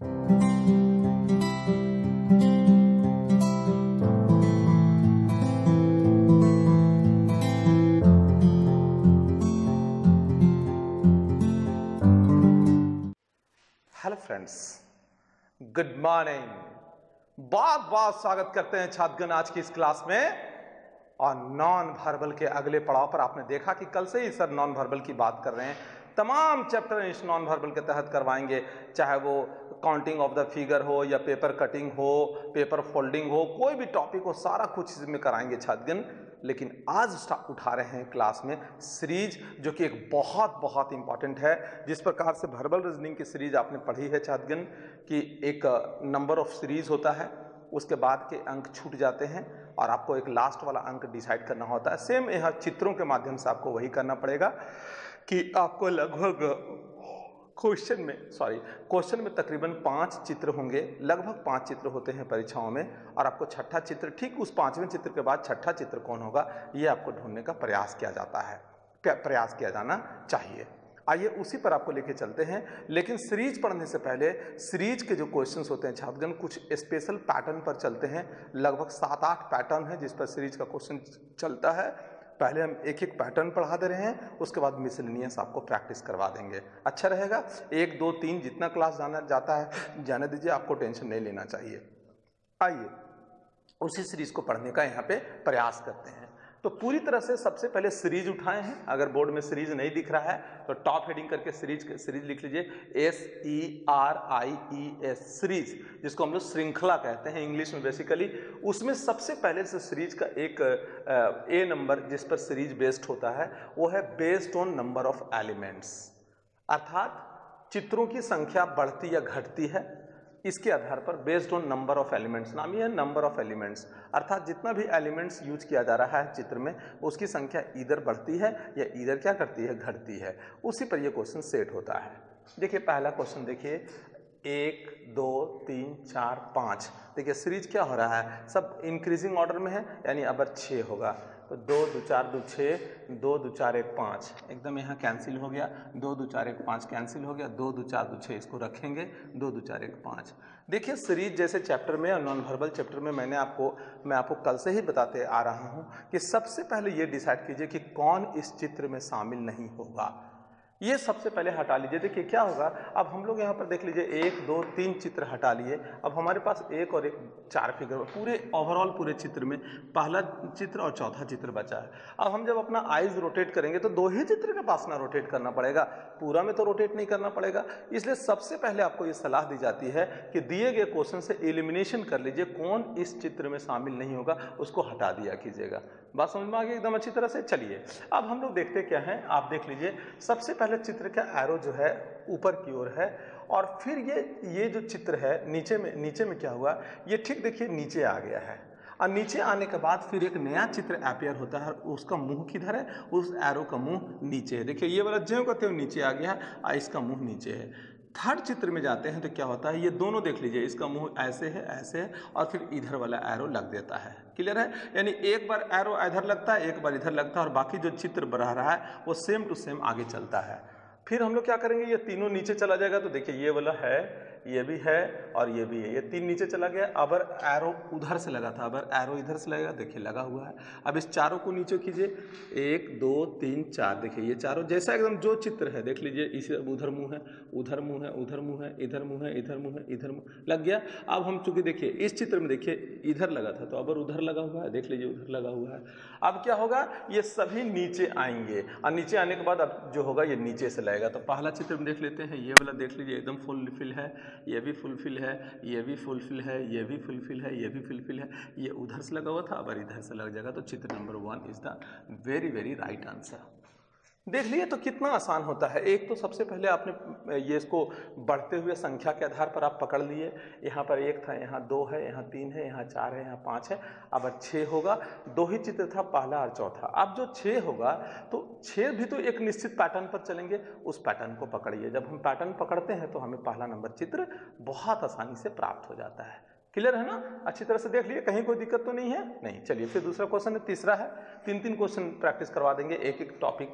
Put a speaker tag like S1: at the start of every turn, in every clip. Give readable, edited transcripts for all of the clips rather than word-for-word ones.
S1: Hello friends, good morning. बहुत बहुत स्वागत करते हैं छात्रगण आज की इस क्लास में। और नॉन वर्बल के अगले पड़ाव पर आपने देखा कि कल से ही सर नॉन वर्बल की बात कर रहे हैं। तमाम चैप्टर इस नॉन वर्बल के तहत करवाएंगे, चाहे वो काउंटिंग ऑफ द फिगर हो या पेपर कटिंग हो, पेपर फोल्डिंग हो, कोई भी टॉपिक हो, सारा कुछ इसमें कराएंगे छात्रगण। लेकिन आज उठा रहे हैं क्लास में सीरीज, जो कि एक बहुत बहुत इंपॉर्टेंट है। जिस प्रकार से वर्बल रीजनिंग की सीरीज आपने पढ़ी है छात्रगण कि एक नंबर ऑफ सीरीज होता है, उसके बाद के अंक छूट जाते हैं और आपको एक लास्ट वाला अंक डिसाइड करना होता है। सेम यहाँ चित्रों के माध्यम से आपको वही करना पड़ेगा कि आपको लगभग क्वेश्चन में तकरीबन 5 चित्र होंगे, लगभग 5 चित्र होते हैं परीक्षाओं में। और आपको छठा चित्र, ठीक उस 5वें चित्र के बाद छठा चित्र कौन होगा, ये आपको ढूंढने का प्रयास किया जाता है, प्रयास किया जाना चाहिए। आइए उसी पर आपको लेके चलते हैं। लेकिन सीरीज पढ़ने से पहले सीरीज के जो क्वेश्चंस होते हैं छात्रगण, कुछ स्पेशल पैटर्न पर चलते हैं। लगभग 7-8 पैटर्न है जिस पर सीरीज का क्वेश्चन चलता है। पहले हम एक एक पैटर्न पढ़ा दे रहे हैं, उसके बाद मिसलेनियस आपको प्रैक्टिस करवा देंगे। अच्छा रहेगा। 1, 2, 3 जितना क्लास जाना जाता है जाने दीजिए, आपको टेंशन नहीं लेना चाहिए। आइए उसी सीरीज को पढ़ने का यहाँ पे प्रयास करते हैं। तो पूरी तरह से सबसे पहले सीरीज उठाए हैं। अगर बोर्ड में सीरीज नहीं दिख रहा है तो टॉप हेडिंग करके सीरीज लिख लीजिए, SERIES सीरीज, जिसको हम लोग श्रृंखला कहते हैं इंग्लिश में बेसिकली। उसमें सबसे पहले से सीरीज का एक ए नंबर जिस पर सीरीज बेस्ड होता है वो है based on number of elements, अर्थात चित्रों की संख्या बढ़ती या घटती है इसके आधार पर based on number of elements. नाम ये है नंबर ऑफ एलिमेंट्स, अर्थात जितना भी एलिमेंट्स यूज किया जा रहा है चित्र में उसकी संख्या इधर बढ़ती है या इधर क्या करती है, घटती है। उसी पर ये क्वेश्चन सेट होता है। देखिए पहला क्वेश्चन देखिए, 1, 2, 3, 4, 5। देखिए सीरीज क्या हो रहा है, सब इंक्रीजिंग ऑर्डर में है, यानी अब 6 होगा। तो 2, 2, 4, 2, 6, 2, 2, 4, 1, 5 एकदम यहाँ कैंसिल हो गया। 2, 2, 4, 1, 5 कैंसिल हो गया। 2, 2, 4, 2, 6 इसको रखेंगे। 2, 2, 4, 1, 5। देखिए सीरीज जैसे चैप्टर में और नॉन वर्बल चैप्टर में मैं आपको कल से ही बताते आ रहा हूँ कि सबसे पहले ये डिसाइड कीजिए कि कौन इस चित्र में शामिल नहीं होगा। ये सबसे पहले हटा लीजिए। देखिए क्या होगा, अब हम लोग यहाँ पर देख लीजिए 1, 2, 3 चित्र हटा लिए। अब हमारे पास 1 और 1 4 फिगर, पूरे ओवरऑल पूरे चित्र में पहला चित्र और चौथा चित्र बचा है। अब हम जब अपना आइज रोटेट करेंगे तो 2 ही चित्र के पास ना रोटेट करना पड़ेगा, पूरा में तो रोटेट नहीं करना पड़ेगा। इसलिए सबसे पहले आपको ये सलाह दी जाती है कि दिए गए क्वेश्चन से एलिमिनेशन कर लीजिए, कौन इस चित्र में शामिल नहीं होगा उसको हटा दिया कीजिएगा। बात समझ में आ गई एकदम अच्छी तरह से। चलिए अब हम लोग देखते क्या है, आप देख लीजिए। सबसे पहले चित्र का एरो जो है ऊपर की ओर है, और फिर ये जो चित्र है नीचे में क्या हुआ, ये ठीक देखिए नीचे आ गया है। और नीचे आने के बाद फिर एक नया चित्र अपीयर होता है, उसका मुंह किधर है, उस एरो का मुंह नीचे है। देखिए ये वाला ज्यों का त्यों नीचे आ गया है और इसका मुंह नीचे है। थर्ड चित्र में जाते हैं तो क्या होता है, ये दोनों देख लीजिए, इसका मुंह ऐसे है और फिर इधर वाला एरो लग देता है। क्लियर है, यानी एक बार एरो इधर लगता है, एक बार इधर लगता है, और बाकी जो चित्र बना रहा है वो सेम टू सेम आगे चलता है। फिर हम लोग क्या करेंगे, ये तीनों नीचे चला जाएगा। तो देखिए ये वाला है, ये भी है और ये भी है, ये 3 नीचे चला गया। अब एरो उधर से लगा था, अब एरो इधर से लगेगा, देखिए लगा हुआ है। अब इस चारों को नीचे कीजिए, 1, 2, 3, 4। देखिए ये चारों जैसा एकदम जो चित्र है देख लीजिए, इसे उधर मुंह है, उधर मुंह है, उधर मुंह है, इधर मुंह है, इधर मुंह है, इधर मुंह लग गया। अब हम चूंकि देखिए इस चित्र में देखिए इधर लगा था तो अब उधर लगा हुआ है, देख लीजिए उधर लगा हुआ है। अब क्या होगा, ये सभी नीचे आएंगे और नीचे आने के बाद अब जो होगा ये नीचे से लगेगा। तो पहला चित्र में देख लेते हैं, ये वाला देख लीजिए एकदम फुलफिल है, ये भी फुलफिल है, ये भी फुलफिल है, ये भी फुलफिल है, ये भी फुलफिल है। ये उधर से लगा हुआ था, अब इधर से लग जाएगा। तो चित्र number 1 is the very very right answer. देख लिए तो कितना आसान होता है। एक तो सबसे पहले आपने ये इसको बढ़ते हुए संख्या के आधार पर आप पकड़ लिए। यहाँ पर 1 था, यहाँ 2 है, यहाँ 3 है, यहाँ 4 है, यहाँ 5 है। अब 6 होगा। 2 ही चित्र था, पहला और चौथा। अब जो 6 होगा तो 6 भी तो एक निश्चित पैटर्न पर चलेंगे, उस पैटर्न को पकड़िए। जब हम पैटर्न पकड़ते हैं तो हमें पहला नंबर चित्र बहुत आसानी से प्राप्त हो जाता है। क्लियर है ना, अच्छी तरह से देख लिए, कहीं कोई दिक्कत तो नहीं है। नहीं, चलिए फिर दूसरा क्वेश्चन है, तीसरा है। 3-3 क्वेश्चन प्रैक्टिस करवा देंगे एक एक टॉपिक पे।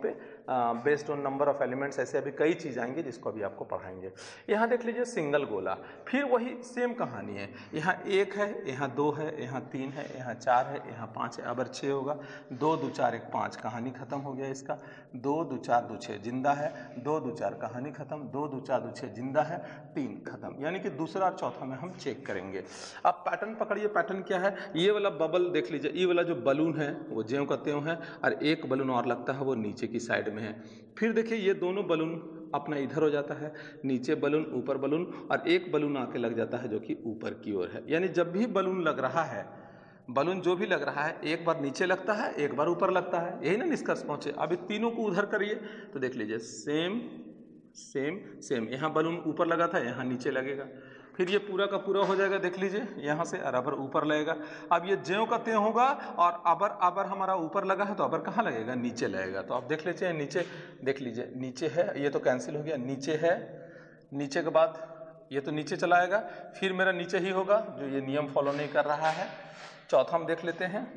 S1: Based on number of elements, ऐसे अभी कई चीज़ आएंगे जिसको अभी आपको पढ़ाएंगे। यहाँ देख लीजिए सिंगल गोला, फिर वही सेम कहानी है, यहाँ 1 है, यहाँ 2 है, यहाँ 3 है, यहाँ 4 है, यहाँ 5 है, अब 6 होगा, 2 2 4 1 5, कहानी खत्म हो गया इसका। 2 2 4 2 6 जिंदा है, 2 2 4 कहानी खत्म, 2 2 4 2 6 जिंदा है, 3 खत्म, यानी कि दूसरा और चौथा में हम चेक करेंगे। अब पैटर्न पकड़िए, पैटर्न क्या है, ये वाला बबल देख लीजिए, ये वाला जो बलून है वो ज्यों का त्यों है, और एक बलून और लगता है वो नीचे की साइड में है। फिर देखिए ये दोनों बलून अपना इधर हो जाता है, नीचे बलून ऊपर बलून, और एक बलून आके लग जाता है जो कि ऊपर की ओर है। यानी जब भी बलून लग रहा है, बलून जो भी लग रहा है, एक बार नीचे लगता है, एक बार ऊपर लगता है, यही ना निष्कर्ष पहुंचे। अब तीनों को उधर करिए तो देख लीजिए सेम सेम सेम, यहाँ बलून ऊपर लगा था, यहाँ नीचे लगेगा, फिर ये पूरा का पूरा हो जाएगा, देख लीजिए यहाँ से, और अबर ऊपर लगेगा। अब ये ज्यों का त्यों होगा, और अबर अबर हमारा ऊपर लगा है तो अबर कहाँ लगेगा, नीचे लगेगा। तो आप देख लीजिए नीचे, देख लीजिए नीचे है, ये तो कैंसिल हो गया, नीचे है, नीचे के बाद ये तो नीचे चला आएगा, फिर मेरा नीचे ही होगा, जो ये नियम फॉलो नहीं कर रहा है। चौथा हम देख लेते हैं।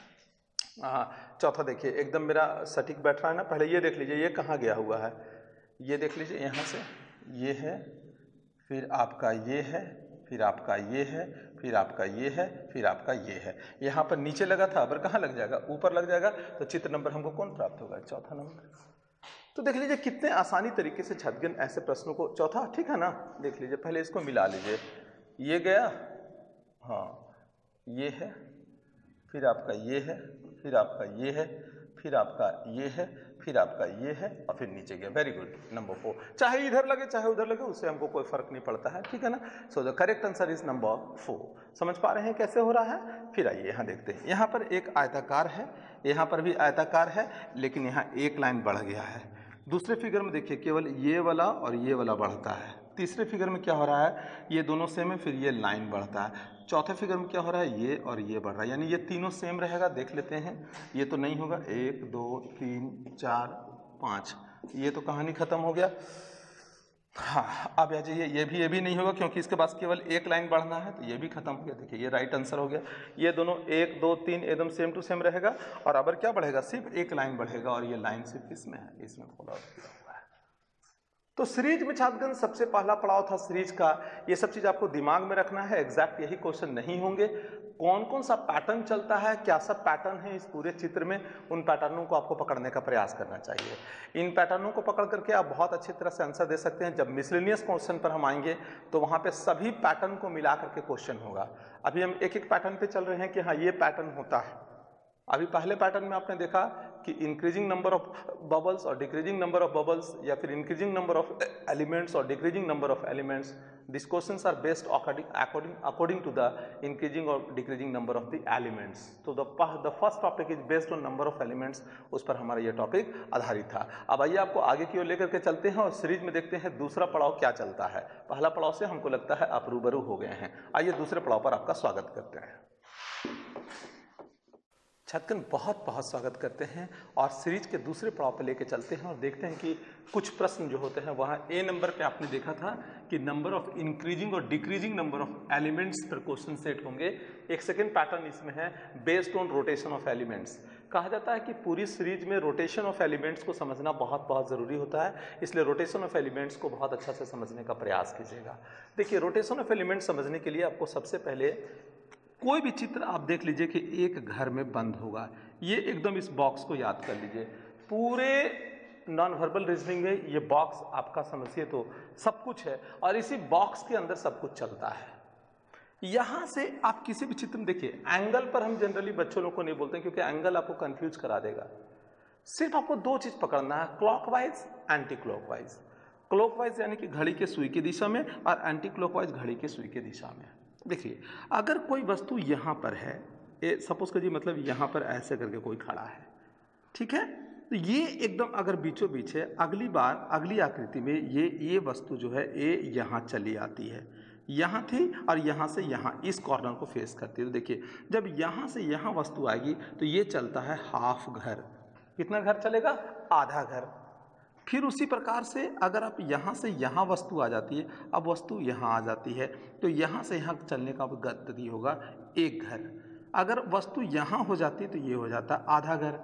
S1: चौथा देखिए एकदम मेरा सटीक बैठ रहा है ना। पहले ये देख लीजिए ये कहाँ गया हुआ है, ये देख लीजिए यहाँ से ये है, फिर आपका ये है, फिर आपका ये है, फिर आपका ये है, फिर आपका ये है। यहाँ पर नीचे लगा था, अबर कहाँ लग जाएगा, ऊपर लग जाएगा। तो चित्र नंबर हमको कौन प्राप्त होगा, चौथा नंबर। तो देख लीजिए कितने आसानी तरीके से छात्रगण ऐसे प्रश्नों को, चौथा ठीक है ना, देख लीजिए पहले इसको मिला लीजिए, ये गया, हाँ ये है, फिर आपका ये है, फिर आपका ये है, फिर आपका ये है, फिर आपका ये है, और फिर नीचे गया। Very good, number 4। चाहे इधर लगे चाहे उधर लगे, उससे हमको कोई फर्क नहीं पड़ता है, ठीक है ना। So the correct answer is number 4। समझ पा रहे हैं कैसे हो रहा है। फिर आइए यहाँ देखते हैं, यहाँ पर एक आयताकार है, यहाँ पर भी आयताकार है, लेकिन यहाँ एक लाइन बढ़ गया है। दूसरे फिगर में देखिए केवल ये वाला और ये वाला बढ़ता है। तीसरे फिगर में क्या हो रहा है, ये दोनों सेम है, फिर ये लाइन बढ़ता है। चौथे फिगर में क्या हो रहा है, ये और ये बढ़ रहा है, यानी ये तीनों सेम रहेगा। देख लेते हैं, ये तो नहीं होगा, 1 2 3 4 5, ये तो कहानी खत्म हो गया। हाँ अब आ जाइए, ये भी नहीं होगा क्योंकि इसके पास केवल एक लाइन बढ़ना है, तो ये भी खत्म हो गया। देखिए ये राइट आंसर हो गया। ये दोनों 1 2 3 एकदम सेम टू सेम रहेगा, और अब क्या बढ़ेगा, सिर्फ एक लाइन बढ़ेगा, और ये लाइन सिर्फ इसमें है, इसमें फॉलो किया हुआ है। तो सीरीज में छात्रगण सबसे पहला पड़ाव था सीरीज का, ये सब चीज आपको दिमाग में रखना है। एग्जैक्ट यही क्वेश्चन नहीं होंगे, कौन कौन सा पैटर्न चलता है, क्या सब पैटर्न है इस पूरे चित्र में, उन पैटर्नों को आपको पकड़ने का प्रयास करना चाहिए। इन पैटर्नों को पकड़ करके आप बहुत अच्छी तरह से आंसर दे सकते हैं। जब मिसलेनियस क्वेश्चन पर हम आएंगे तो वहां पे सभी पैटर्न को मिला करके क्वेश्चन होगा। अभी हम एक एक पैटर्न पे चल रहे हैं कि हाँ ये पैटर्न होता है। अभी पहले पैटर्न में आपने देखा कि इंक्रीजिंग नंबर ऑफ बबल्स और डिक्रीजिंग नंबर ऑफ बबल्स, या फिर इंक्रीजिंग नंबर ऑफ एलिमेंट्स और decreasing number of elements, this questions are based according to the increasing और decreasing number of the elements. तो the first topic is based on number of elements, उस पर हमारा ये topic आधारित था। अब आइए आपको आगे की ओर लेकर के चलते हैं और सीरीज में देखते हैं दूसरा पड़ाव क्या चलता है। पहला पड़ाव से हमको लगता है आप रूबरू हो गए हैं। आइए दूसरे पड़ाव पर आपका स्वागत करते हैं। छात्रगण बहुत बहुत स्वागत करते हैं और सीरीज के दूसरे पड़ाव पर लेके चलते हैं और देखते हैं कि कुछ प्रश्न जो होते हैं वहाँ ए नंबर पे आपने देखा था कि नंबर ऑफ इंक्रीजिंग और डिक्रीजिंग नंबर ऑफ एलिमेंट्स पर क्वेश्चन सेट होंगे। एक सेकेंड पैटर्न इसमें है based on rotation of elements. कहा जाता है कि पूरी सीरीज में रोटेशन ऑफ एलिमेंट्स को समझना बहुत बहुत ज़रूरी होता है, इसलिए रोटेशन ऑफ एलिमेंट्स को बहुत अच्छा से समझने का प्रयास कीजिएगा। देखिए रोटेशन ऑफ एलिमेंट्स समझने के लिए आपको सबसे पहले कोई भी चित्र आप देख लीजिए कि एक घर में बंद होगा, ये एकदम इस बॉक्स को याद कर लीजिए। पूरे नॉन वर्बल रीजनिंग में ये बॉक्स आपका समझिए तो सब कुछ है और इसी बॉक्स के अंदर सब कुछ चलता है। यहाँ से आप किसी भी चित्र में देखिए, एंगल पर हम जनरली बच्चों लोग को नहीं बोलते क्योंकि एंगल आपको कंफ्यूज करा देगा। सिर्फ आपको दो चीज पकड़ना है, क्लॉकवाइज एंटी क्लॉकवाइज। क्लॉकवाइज यानी कि घड़ी के सुई की दिशा में और एंटी क्लॉकवाइज घड़ी के सुई की दिशा में। देखिए अगर कोई वस्तु यहाँ पर है, सपोज करिए मतलब यहाँ पर ऐसे करके कोई खड़ा है, ठीक है, तो ये एकदम अगर बीचों बीच है, अगली बार अगली आकृति में ये वस्तु जो है ये यहाँ चली आती है, यहाँ थी और यहाँ से यहाँ इस कॉर्नर को फेस करती है। तो देखिए जब यहाँ से यहाँ वस्तु आएगी तो ये चलता है हाफ घर। कितना घर चलेगा? आधा घर। फिर उसी प्रकार से अगर आप यहाँ से यहाँ वस्तु आ जाती है, अब वस्तु यहाँ आ जाती है तो यहाँ से यहाँ चलने का गति होगा एक घर। अगर वस्तु यहाँ हो जाती है तो ये हो जाता आधा घर।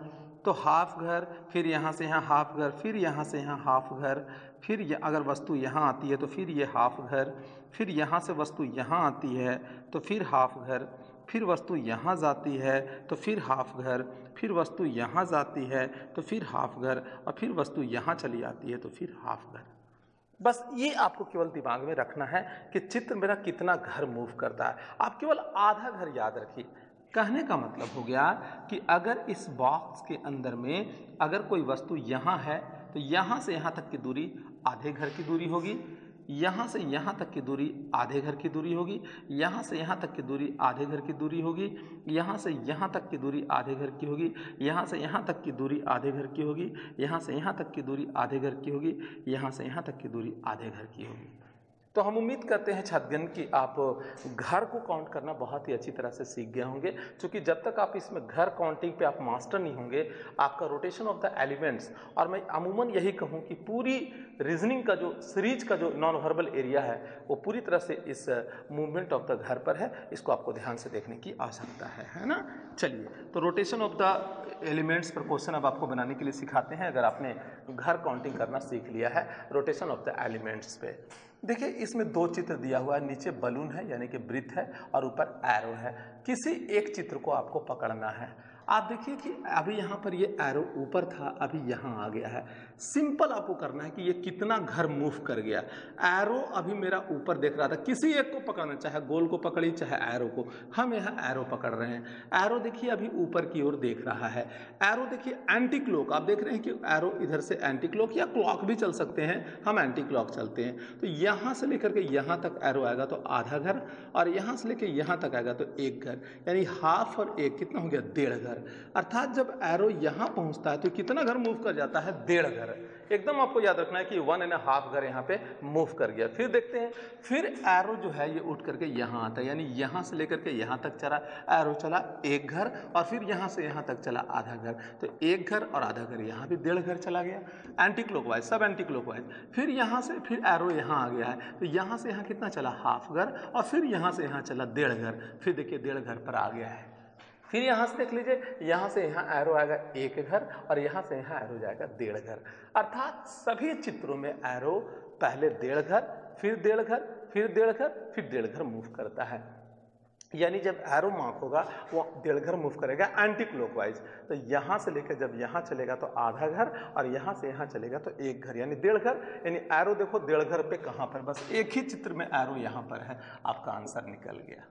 S1: तो हाफ घर, फिर यहाँ से यहाँ हाफ घर, फिर यहाँ से यहाँ हाफ घर, फिर अगर वस्तु यहाँ आती है तो फिर ये हाफ घर, फिर यहाँ से वस्तु यहाँ आती है तो फिर हाफ घर, फिर वस्तु यहाँ जाती है तो फिर हाफ घर, फिर वस्तु यहाँ जाती है तो फिर हाफ घर, और फिर वस्तु यहाँ चली आती है तो फिर हाफ घर। बस ये आपको केवल दिमाग में रखना है कि चित्र मेरा कितना घर मूव करता है। आप केवल आधा घर याद रखिए। कहने का मतलब हो गया कि अगर इस बॉक्स के अंदर में अगर कोई वस्तु यहाँ है तो यहाँ से यहाँ तक की दूरी आधे घर की दूरी होगी, यहाँ से यहाँ तक की दूरी आधे घर की दूरी होगी, यहाँ से यहाँ तक की दूरी आधे घर की दूरी होगी, यहाँ से यहाँ तक की दूरी आधे घर की होगी, यहाँ से यहाँ तक की दूरी आधे घर की होगी, यहाँ से यहाँ तक की दूरी आधे घर की होगी, यहाँ से यहाँ तक की दूरी आधे घर की होगी। तो हम उम्मीद करते हैं छात्रगण कि आप घर को काउंट करना बहुत ही अच्छी तरह से सीख गए होंगे, क्योंकि जब तक आप इसमें घर काउंटिंग पे आप मास्टर नहीं होंगे, आपका रोटेशन ऑफ द एलिमेंट्स, और मैं अमूमन यही कहूँ कि पूरी रीजनिंग का जो सीरीज का जो नॉन वर्बल एरिया है वो पूरी तरह से इस मूवमेंट ऑफ द घर पर है। इसको आपको ध्यान से देखने की आवश्यकता है ना। चलिए, तो रोटेशन ऑफ द एलिमेंट्स पर क्वेश्चन अब आपको बनाने के लिए सिखाते हैं। अगर आपने घर काउंटिंग करना सीख लिया है रोटेशन ऑफ द एलिमेंट्स पे, देखिए इसमें दो चित्र दिया हुआ है, नीचे बलून है यानी कि वृत्त है और ऊपर एरो है। किसी एक चित्र को आपको पकड़ना है। आप देखिए कि अभी यहाँ पर ये एरो ऊपर था, अभी यहाँ आ गया है। सिंपल आपको करना है कि ये कितना घर मूव कर गया। एरो अभी मेरा ऊपर देख रहा था, किसी एक को पकड़ना, चाहे गोल को पकड़ी चाहे एरो को। हम यहाँ एरो पकड़ रहे हैं। एरो देखिए अभी ऊपर की ओर देख रहा है। एरो देखिए एंटी क्लॉक, आप देख रहे हैं कि एरो इधर से एंटी क्लॉक या क्लॉक भी चल सकते हैं, हम एंटी क्लॉक चलते हैं। तो यहाँ से लेकर के यहाँ तक एरो आएगा तो आधा घर, और यहाँ से लेकर यहाँ तक आएगा तो एक घर, यानी हाफ और एक कितना हो गया, 1.5 घर। अर्थात जब एरो यहाँ पहुँचता है तो कितना घर मूव कर जाता है, 1.5 घर। एकदम आपको याद रखना है कि 1.5 घर यहाँ पे मूव कर गया। फिर देखते हैं, फिर एरो जो है ये उठ करके यहाँ आता है, यानी यहाँ से लेकर के यहाँ तक चला एरो, चला 1 घर, और फिर यहाँ से यहाँ तक चला आधा घर, तो 1 घर और आधा घर, यहाँ भी 1.5 घर चला गया एंटी क्लॉकवाइज, सब एंटी क्लॉकवाइज। फिर यहाँ से फिर एरो यहाँ आ गया है, तो यहाँ से यहाँ कितना चला, हाफ घर, और फिर यहाँ से यहाँ चला 1.5 घर, फिर देखिए 1.5 घर पर आ गया है। फिर यहाँ से देख लीजिए, यहाँ से यहाँ एरो आएगा 1 घर, और यहाँ से यहाँ एरो जाएगा 1.5 घर। अर्थात सभी चित्रों में एरो पहले 1.5 घर, फिर 1.5 घर, फिर 1.5 घर, फिर 1.5 घर मूव करता है। यानी जब एरो मार्क होगा वो 1.5 घर मूव करेगा एंटी क्लॉकवाइज। तो यहाँ से लेकर जब यहाँ चलेगा तो आधा घर, और यहाँ से यहाँ चलेगा तो 1 घर, यानी 1.5 घर। यानी एरो देखो 1.5 घर पे कहाँ पर, बस एक ही चित्र में एरो यहाँ पर है, आपका आंसर निकल गया।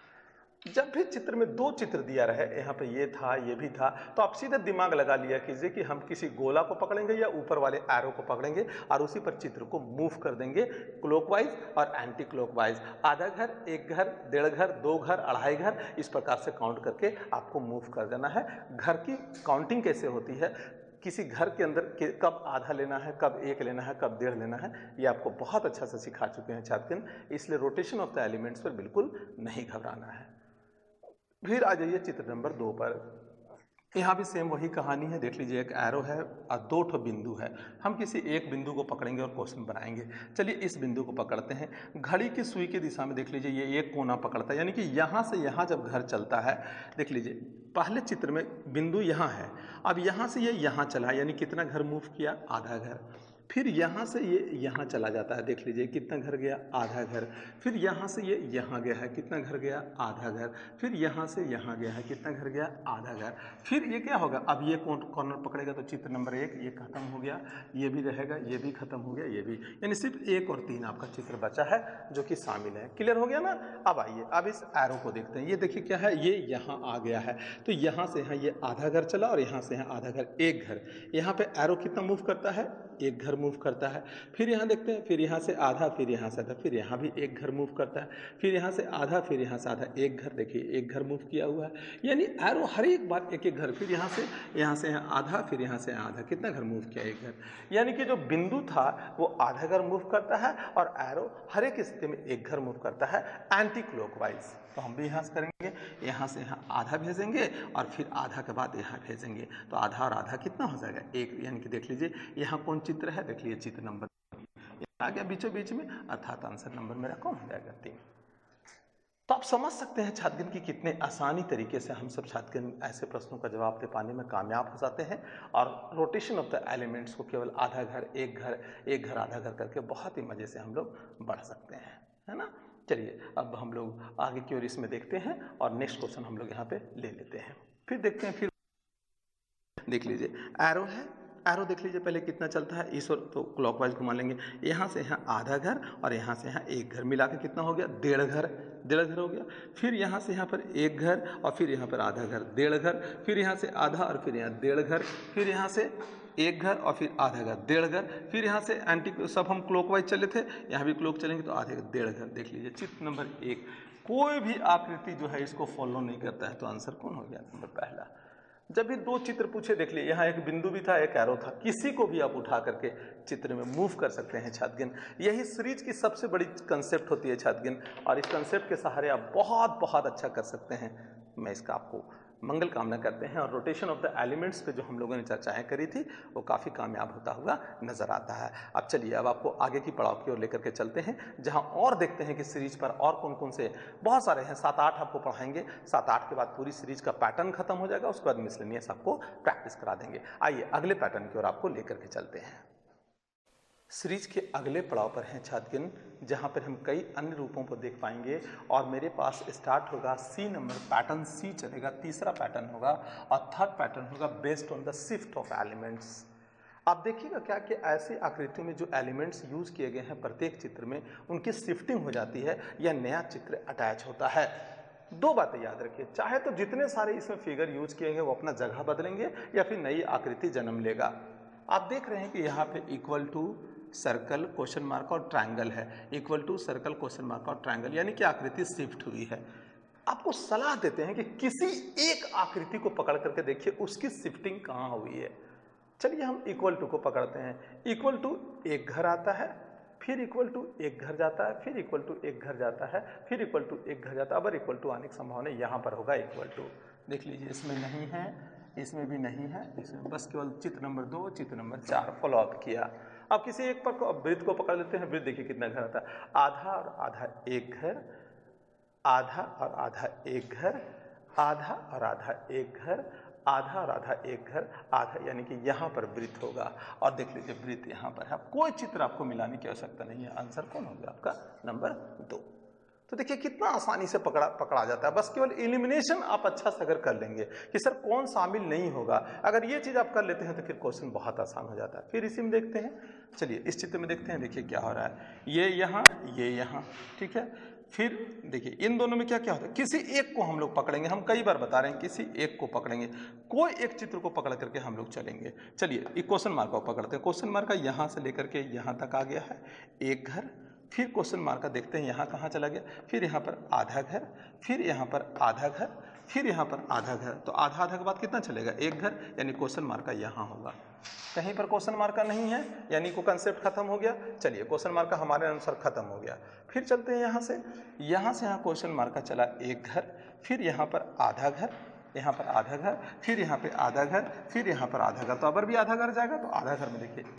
S1: जब भी चित्र में 2 चित्र दिया रहे, यहाँ पे ये था ये भी था, तो आप सीधे दिमाग लगा लिया कीजिए कि हम किसी गोला को पकड़ेंगे या ऊपर वाले एरो को पकड़ेंगे और उसी पर चित्र को मूव कर देंगे क्लॉकवाइज और एंटी क्लॉकवाइज। आधा घर, 1 घर, 1.5 घर, 2 घर, 2.5 घर, इस प्रकार से काउंट करके आपको मूव कर देना है। घर की काउंटिंग कैसे होती है, किसी घर के अंदर कब आधा लेना है, कब 1 लेना है, कब 1.5 लेना है, ये आपको बहुत अच्छा से सिखा चुके हैं छात्रगण। इसलिए रोटेशन ऑफ द एलिमेंट्स पर बिल्कुल नहीं घबराना है। फिर आ जाइए चित्र नंबर 2 पर। यहाँ भी सेम वही कहानी है। देख लीजिए, एक एरो है और 2 ठो बिंदु है। हम किसी एक बिंदु को पकड़ेंगे और क्वेश्चन बनाएंगे। चलिए इस बिंदु को पकड़ते हैं। घड़ी की सुई की दिशा में देख लीजिए ये एक कोना पकड़ता है, यानी कि यहाँ से यहाँ जब घर चलता है, देख लीजिए पहले चित्र में बिंदु यहाँ है, अब यहाँ से ये यहाँ चला, यानी कितना घर मूव किया, आधा घर। फिर यहाँ से ये यहाँ चला जाता है, देख लीजिए कितना घर गया, आधा घर। फिर यहाँ से ये यहाँ गया है, कितना घर गया, आधा घर। फिर यहाँ से यहाँ गया है, कितना घर गया, आधा घर। फिर ये क्या होगा, अब ये कॉर्नर पकड़ेगा तो चित्र नंबर 1 ये खत्म हो गया, ये भी रहेगा, ये भी खत्म हो गया, ये भी, यानी सिर्फ 1 और 3 आपका चित्र बचा है जो कि शामिल है। क्लियर हो गया ना। अब आइए अब इस एरो को देखते हैं। ये देखिए क्या है, ये यहाँ आ गया है, तो यहाँ से यहाँ ये आधा घर चला और यहाँ से यहाँ आधा घर, 1 घर। यहाँ पे एरो कितना मूव करता है, 1 घर मूव करता है। फिर यहाँ देखते हैं, फिर यहाँ से आधा, फिर यहाँ से आधा, फिर यहाँ भी 1 घर मूव करता है। फिर यहाँ से आधा, फिर यहाँ से आधा, 1 घर, देखिए 1 घर मूव किया हुआ है। यानी एरो हर एक बार 1-1 घर, फिर यहाँ से यहाँ आधा, फिर यहाँ से आधा, कितना घर मूव किया, 1 घर। यानी कि जो बिंदु था वो आधा घर मूव करता है और एरो हर एक स्थिति में 1 घर मूव करता है एंटी क्लॉकवाइज। तो हम भी यहाँ से करेंगे, यहाँ से यहाँ आधा भेजेंगे और फिर आधा के बाद यहाँ भेजेंगे, तो आधा और आधा कितना हो जाएगा, 1। यानी कि देख लीजिए यहाँ कौन चित्र है, देख लीजिए चित्र नंबर आ गया बीचों बीच में, अर्थात आंसर नंबर मेरा कौन हो जाएगा, 3। तो आप समझ सकते हैं छात्रगण की कितने आसानी तरीके से हम सब छात्रगण ऐसे प्रश्नों का जवाब दे पाने में कामयाब हो जाते हैं और रोटेशन ऑफ द एलिमेंट्स को केवल आधा घर एक घर आधा घर करके बहुत ही मजे से हम लोग बढ़ सकते हैं, है ना। चलिए अब हम लोग आगे की ओर इसमें देखते हैं और नेक्स्ट क्वेश्चन हम लोग यहाँ पे ले लेते हैं। फिर देखते हैं, फिर देख लीजिए एरो है, एरो देख लीजिए पहले कितना चलता है, इस ओर तो क्लॉकवाइज घुमा लेंगे, यहाँ से यहाँ आधा घर और यहाँ से यहाँ एक घर मिला के कितना हो गया, डेढ़ घर हो गया। फिर यहाँ से यहाँ पर एक घर और फिर यहाँ पर आधा घर, डेढ़ घर, फिर यहाँ से आधा और फिर यहाँ डेढ़ घर, फिर यहाँ से एक घर और फिर आधा घर, डेढ़ घर, फिर यहाँ से एंटी सब हम क्लॉकवाइज चले थे, यहाँ भी क्लॉक चलेंगे तो आधे घर, डेढ़ घर। देख लीजिए चित्र नंबर 1, कोई भी आकृति जो है इसको फॉलो नहीं करता है, तो आंसर कौन हो गया, नंबर पहला। जब भी दो चित्र पूछे, देख लिए यहाँ एक बिंदु भी था, एक एरो था, किसी को भी आप उठा करके चित्र में मूव कर सकते हैं छात्रगण। यही सीरीज की सबसे बड़ी कंसेप्ट होती है छात्रगण, और इस कंसेप्ट के सहारे आप बहुत बहुत अच्छा कर सकते हैं। मैं इसका आपको मंगल कामना करते हैं। और रोटेशन ऑफ द एलिमेंट्स पे जो हम लोगों ने चर्चाएं करी थी वो काफ़ी कामयाब होता हुआ नजर आता है। अब चलिए अब आपको आगे की पड़ाव की ओर लेकर के चलते हैं, जहां और देखते हैं कि सीरीज पर और कौन कौन से, बहुत सारे हैं, 7-8 आपको पढ़ाएंगे। 7-8 के बाद पूरी सीरीज का पैटर्न खत्म हो जाएगा, उसके बाद मिसलेनियस आपको प्रैक्टिस करा देंगे। आइए अगले पैटर्न की ओर आपको लेकर के चलते हैं। सीरीज के अगले पड़ाव पर हैं छात्रगण, जहां पर हम कई अन्य रूपों को देख पाएंगे। और मेरे पास स्टार्ट होगा सी नंबर, पैटर्न सी चलेगा, तीसरा पैटर्न होगा और थर्ड पैटर्न होगा based on the shift of elements. आप देखिएगा क्या कि ऐसी आकृतियों में जो एलिमेंट्स यूज किए गए हैं प्रत्येक चित्र में उनकी शिफ्टिंग हो जाती है या नया चित्र अटैच होता है। दो बातें याद रखिए, चाहे तो जितने सारे इसमें फिगर यूज किए गए वो अपना जगह बदलेंगे या फिर नई आकृति जन्म लेगा। आप देख रहे हैं कि यहाँ पे equal to circle question mark और ट्रायंगल है, equal to circle question mark और ट्रायंगल, यानी कि आकृति शिफ्ट हुई है। आपको सलाह देते हैं कि किसी एक आकृति को पकड़ करके देखिए उसकी शिफ्टिंग कहाँ हुई है। चलिए हम इक्वल टू को पकड़ते हैं। इक्वल टू एक घर आता है, फिर इक्वल टू एक घर जाता है, फिर इक्वल टू एक घर जाता है, फिर इक्वल टू एक घर जाता है। अब इक्वल टू आने की संभावना यहाँ पर होगा इक्वल टू। देख लीजिए इसमें नहीं है, इसमें भी नहीं है, इसमें बस केवल चित्र नंबर 2 चित्र नंबर 4 फॉलो अप किया। अब किसी एक पर वृत्त को पकड़ लेते हैं। वृत्त देखिए कितना घर आता है, आधा और आधा एक घर, आधा और आधा एक घर, आधा और आधा एक घर, आधा और आधा एक घर, आधा, यानी कि यहाँ पर वृत्त होगा। और देख लीजिए वृत्त यहाँ पर है, कोई चित्र आपको मिलाने की आवश्यकता नहीं है। आंसर कौन होगा आपका, नंबर 2। तो देखिए कितना आसानी से पकड़ा जाता है। बस केवल एलिमिनेशन आप अच्छा से अगर कर लेंगे कि सर कौन शामिल नहीं होगा, अगर ये चीज आप कर लेते हैं तो फिर क्वेश्चन बहुत आसान हो जाता है। फिर इसी में देखते हैं, चलिए इस चित्र में देखते हैं, देखिए क्या हो रहा है, ये यहाँ, ठीक है। फिर देखिए इन दोनों में क्या क्या होता है, किसी एक को हम लोग पकड़ेंगे, हम कई बार बता रहे हैं किसी एक को पकड़ेंगे, कोई एक चित्र को पकड़ करके हम लोग चलेंगे। चलिए एक क्वेश्चन मार्क को पकड़ते हैं। क्वेश्चन मार्क का यहाँ से लेकर के यहाँ तक आ गया है एक घर, फिर क्वेश्चन मार्क का देखते हैं यहाँ कहाँ चला गया, फिर यहाँ पर आधा घर, फिर यहाँ पर आधा घर, फिर यहाँ पर आधा घर। तो आधा आधा के बाद कितना चलेगा, एक घर, यानी क्वेश्चन मार्क का यहाँ होगा। कहीं पर क्वेश्चन मार्क का नहीं है, यानी को कंसेप्ट खत्म हो गया। चलिए क्वेश्चन मार्क का हमारे अनुसार खत्म हो गया। फिर चलते हैं यहाँ से यहाँ क्वेश्चन मार्क का चला एक घर, फिर यहाँ पर आधा घर, यहाँ पर आधा घर, फिर यहाँ पे आधा घर, फिर यहाँ पर आधा घर। तो अगर भी आधा घर जाएगा तो आधा घर में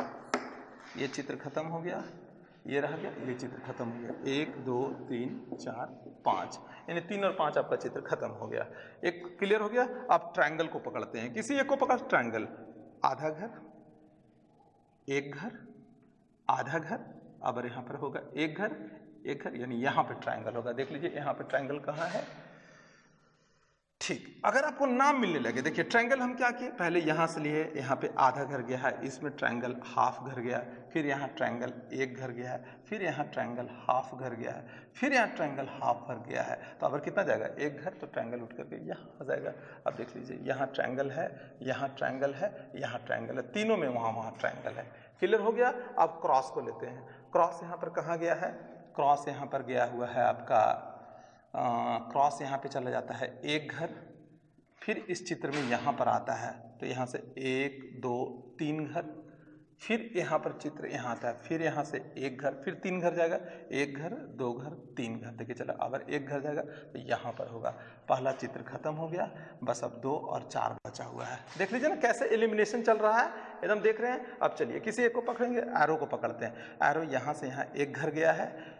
S1: देखिए ये चित्र खत्म हो गया, ये रह गया, ये चित्र खत्म हो गया। 1 2 3 4 5, यानी 3 और 5 आपका चित्र खत्म हो गया। एक क्लियर हो गया। अब ट्रायंगल को पकड़ते हैं, किसी एक को पकड़, ट्रायंगल, आधा घर, एक घर, आधा घर, अब यहाँ पर होगा एक घर, यानी यहाँ पे ट्रायंगल होगा। देख लीजिए यहाँ पे ट्रायंगल कहाँ है, ठीक। अगर आपको नाम मिलने लगे, देखिए ट्रायंगल हम क्या किए, पहले यहाँ से लिए, यहाँ पे आधा घर गया है, इसमें ट्रायंगल हाफ घर गया, फिर यहाँ ट्रायंगल एक घर गया है, फिर यहाँ ट्रायंगल हाफ घर गया है, फिर यहाँ ट्रायंगल हाफ घर गया है। तो अगर कितना जाएगा, एक घर, तो ट्रायंगल उठ करके यहाँ आ जाएगा। अब देख लीजिए यहाँ ट्रायंगल है, यहाँ ट्रायंगल है, यहाँ ट्रायंगल है, तीनों में वहाँ ट्रायंगल है। क्लियर हो गया। अब क्रॉस को लेते हैं। क्रॉस यहाँ पर कहाँ गया है, क्रॉस यहाँ पर गया हुआ है आपका, क्रॉस यहाँ पे चला जाता है एक घर, फिर इस चित्र में यहाँ पर आता है, तो यहाँ से 1 2 3 घर, फिर यहाँ पर चित्र यहाँ आता है, फिर यहाँ से एक घर, फिर 3 घर जाएगा, एक घर, 2 घर, 3 घर। देखिए चला, अगर एक घर जाएगा तो यहाँ पर होगा। पहला चित्र खत्म हो गया, बस अब 2 और 4 बचा हुआ है। देख लीजिए ना कैसे एलिमिनेशन चल रहा है, एकदम देख रहे हैं। अब चलिए किसी एक को पकड़ेंगे, एरो को पकड़ते हैं। एरो यहाँ से यहाँ एक घर गया है,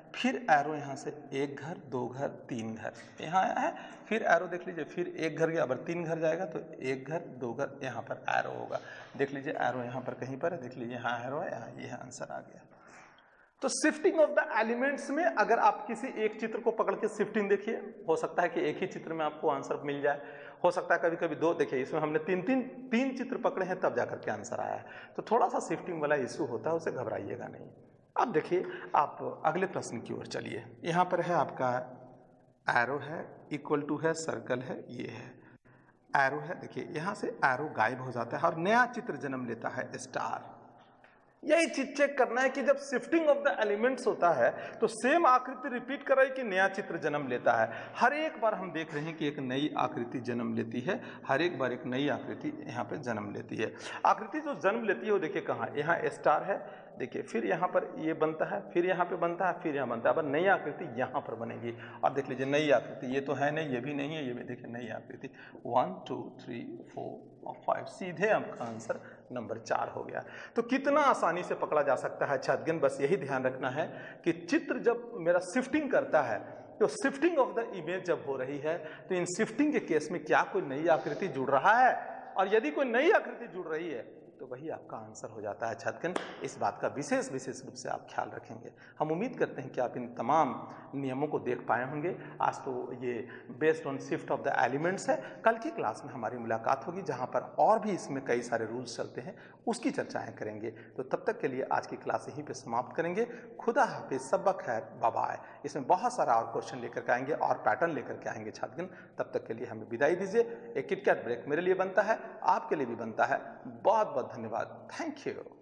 S1: फिर एरो यहाँ से एक घर, दो घर, तीन घर यहाँ आया है, फिर एरो देख लीजिए, फिर एक घर गया, अब 3 घर जाएगा तो एक घर, 2 घर, यहाँ पर एरो होगा। देख लीजिए एरो यहाँ पर कहीं पर है, देख लीजिए यहाँ एरो है, यहाँ ये आंसर आ गया। तो शिफ्टिंग ऑफ द एलिमेंट्स में अगर आप किसी एक चित्र को पकड़ के शिफ्टिंग देखिए, हो सकता है कि एक ही चित्र में आपको आंसर मिल जाए, हो सकता है कभी कभी 2, देखिए इसमें हमने तीन चित्र पकड़े हैं तब जाकर के आंसर आया है। तो थोड़ा सा शिफ्टिंग वाला इशू होता है, उसे घबराइएगा नहीं। अब देखिए आप अगले प्रश्न की ओर चलिए। यहाँ पर है आपका एरो है, इक्वल टू है, सर्कल है, ये है एरो है। देखिए यहाँ से एरो गायब हो जाता है और नया चित्र जन्म लेता है स्टार। यही चीज चेक करना है कि जब शिफ्टिंग ऑफ द एलिमेंट्स होता है तो सेम आकृति रिपीट कर रही कि नया चित्र जन्म लेता है। हर एक बार हम देख रहे हैं कि एक नई आकृति जन्म लेती है, हर एक बार एक नई आकृति यहाँ पे जन्म लेती है। आकृति जो जन्म लेती है वो देखिए कहाँ, यहाँ स्टार है, देखिए फिर यहाँ पर ये बनता है, फिर यहाँ पे बनता है, फिर यहाँ बनता है, अब नई आकृति यहाँ पर बनेगी। और देख लीजिए नई आकृति, ये तो है नहीं, ये भी नहीं है, ये भी देखिए नई आकृति। 1 2 3 4 और 5, सीधे आपका आंसर नंबर 4 हो गया। तो कितना आसानी से पकड़ा जा सकता है छात्रगण, बस यही ध्यान रखना है कि चित्र जब मेरा शिफ्टिंग करता है तो शिफ्टिंग ऑफ द इमेज जब हो रही है तो इन शिफ्टिंग के केस में क्या कोई नई आकृति जुड़ रहा है, और यदि कोई नई आकृति जुड़ रही है तो वही आपका आंसर हो जाता है छात्रगण। इस बात का विशेष रूप से आप ख्याल रखेंगे। हम उम्मीद करते हैं कि आप इन तमाम नियमों को देख पाए होंगे। आज तो ये based on shift of the elements है। कल की क्लास में हमारी मुलाकात होगी जहां पर और भी इसमें कई सारे रूल्स चलते हैं, उसकी चर्चाएं करेंगे। तो तब तक के लिए आज की क्लास यहीं पे समाप्त करेंगे। खुदा हाफिज, सबा खैर, बाय बाय। इसमें बहुत सारा और क्वेश्चन लेकर के आएंगे और पैटर्न लेकर के आएंगे छात्रगण। तब तक के लिए हमें विदाई दीजिए। एक किटकैट ब्रेक मेरे लिए बनता है, आपके लिए भी बनता है। बहुत बहुत धन्यवाद। Thank you.